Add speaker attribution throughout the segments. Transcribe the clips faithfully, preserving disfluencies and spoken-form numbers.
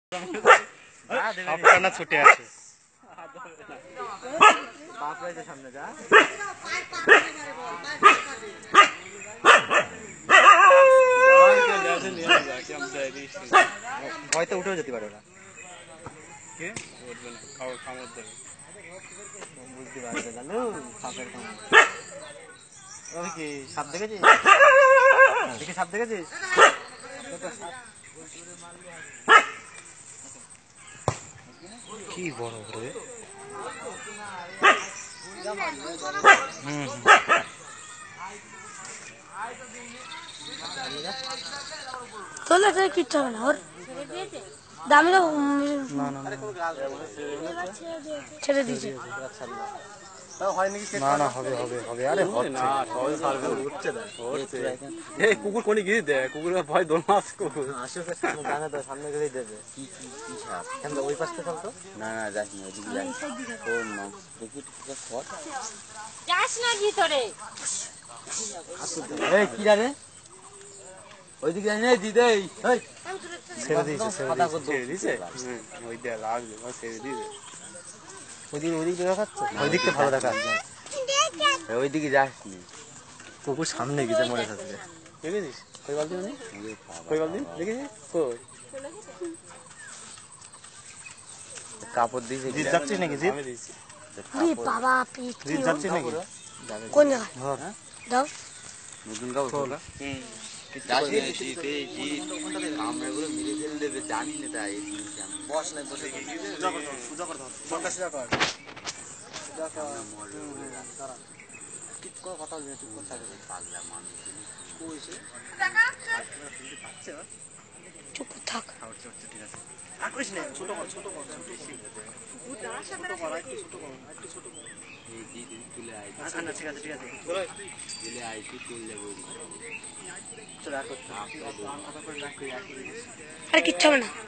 Speaker 1: আপনারা ছুটে আছে
Speaker 2: বাপরে যে সামনে যা ভয়তে উঠেও যেতে পারে ওরা
Speaker 1: কে উঠবে না খাও কামড় দেবে
Speaker 2: বুঝতে পারবে জানো সাপের কামড় ওই কি সাপ দেখেছিস দেখি সাপ দেখেছিস
Speaker 1: কি বড় করে হুম
Speaker 3: তোলে তো কিচ্ছু হবে না ওর দামি তো
Speaker 1: না না
Speaker 3: ছেড়ে দিয়েছে
Speaker 1: না না হবে হবে হবে আরে
Speaker 2: না সবাই সার্ভে উঠছে না এই কুকুর কোনি গিয়ে দেয় কুকুরের ভয় দোল মাছ কুকুর আশেপাশে জানা তো সামনে গিয়ে দেবে কি কি কি সাপ কেন ওই পাশে চল তো না না যাস না ওইদিকে যাই কোন মাছ দেখি তো খট
Speaker 3: যাস না ভিতরে
Speaker 2: এই কি রে ওইদিকে যাই না দিদে এই
Speaker 1: ছেড়ে দিয়েছে ছেড়ে দিয়েছে ওই দিয়ে লাগবে বা ছেড়ে দিয়েছে
Speaker 2: ওইদিকে ওইদিকে দেখাচ্ছে
Speaker 1: ওই দিকটা ভালো দেখা
Speaker 2: ওইদিকে যাস নি কুকুর সামনে গিয়ে মরে থাকবে
Speaker 1: দেখেছিস কই বালতি মানে কই বালতি দেখেছিস কই
Speaker 2: কাপড় দিয়েছে
Speaker 1: জিত যাচ্ছিস নাকি জিত
Speaker 2: আমি দিয়েছি
Speaker 3: ওরে বাবা পিট
Speaker 1: জিত যাচ্ছিস নাকি
Speaker 3: কোন জায়গায়
Speaker 1: ধর
Speaker 3: দাও
Speaker 2: নতুন কাপড় হুম যাচ্ছি জিতে জি আমরা গুলো মিলে ফেলে দেবে জানি না তাই বস না বসে সুজা কর সুজা কর মনটা সুজা কর সুজা কর দাঁড়া কি কোন কথা বলছিস চুপ করে থাকবে পাগলা মানুষ কইছে
Speaker 3: চুপ থাক
Speaker 2: ঠিক আছে আর কইছ না ছোট কর ছোট কর ছোট ছোট কর একটু ছোট কর একটু ছোট কর এই জি তুলে আই না ঠিক আছে ঠিক আছে তুলে আই তুই তুলে বলি চল আর করতে কথা করে রাখ কই আসি
Speaker 3: আর কিচ্ছু হবে না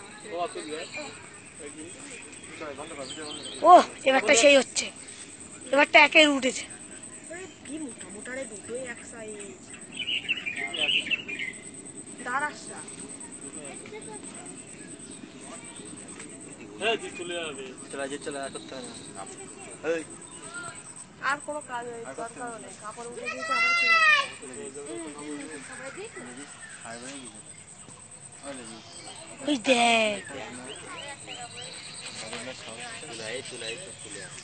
Speaker 3: ও এবারটা সেই হচ্ছে এবারটা একের উঠেছে
Speaker 4: কি মোটা মোটারে দুটোই এক সাইজ দাঁড়াসা
Speaker 1: হ্যাঁ জি চলে যাবে
Speaker 2: চলে যে চলে আর করতে হবে না এই
Speaker 4: আর কোনো কাজ দরকার নেই কাপড় উঠে দিয়েছে আবার
Speaker 3: ওই দেখ
Speaker 2: চুলাই চুলাই সব চলে আসে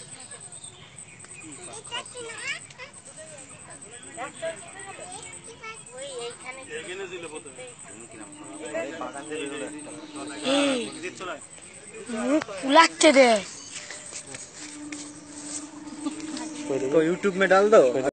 Speaker 3: এই মুখ ফুলাচ্ছে রে
Speaker 2: तो यूट्यूब में डाल दो।